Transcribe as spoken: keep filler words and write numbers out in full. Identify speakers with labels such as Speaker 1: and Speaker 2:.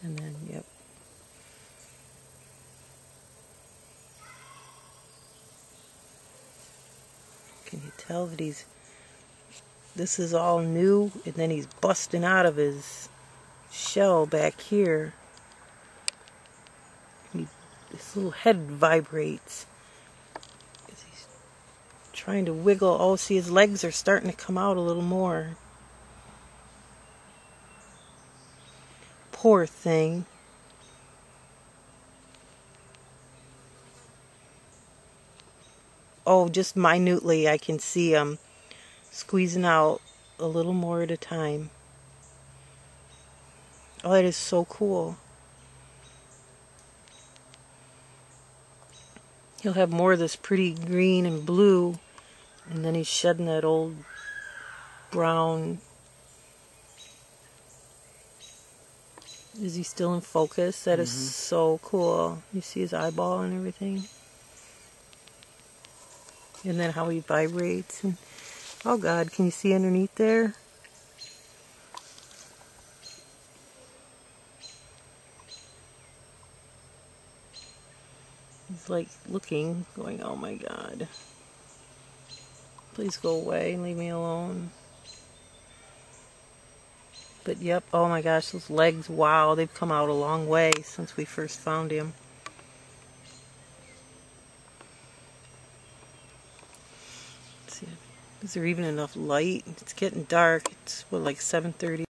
Speaker 1: And then, yep. Can you tell that he's, this is all new, and then he's busting out of his shell back here. He, his little head vibrates. He's trying to wiggle. Oh, see, his legs are starting to come out a little more. Poor thing. Oh, just minutely I can see him squeezing out a little more at a time. Oh, that is so cool. He'll have more of this pretty green and blue, and then he's shedding that old brown. Is he still in focus? That mm-hmm. is so cool. You see his eyeball and everything. And then how he vibrates. And, oh God, can you see underneath there? He's like looking, going, oh my God. Please go away and leave me alone. But yep, oh my gosh, those legs, wow, they've come out a long way since we first found him. Let's see, is there even enough light? It's getting dark. It's what, like seven thirty?